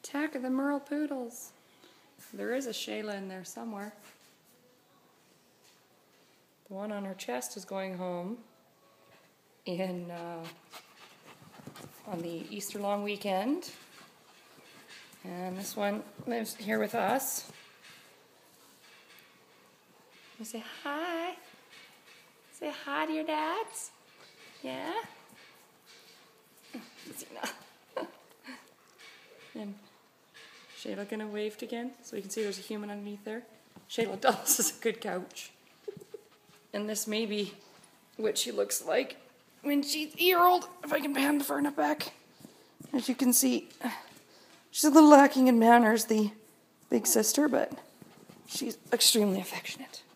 Attack of the Merle Poodles. There is a Shayla in there somewhere. The one on her chest is going home on the Easter long weekend. And this one lives here with us. You say hi. Say hi to your dads. Yeah? Xena. And Shayla gonna wave again so you can see there's a human underneath there. Shayla Dolls is a good couch. And this may be what she looks like when she's a year old, if I can pan far enough back. As you can see, she's a little lacking in manners, the big sister, but she's extremely affectionate.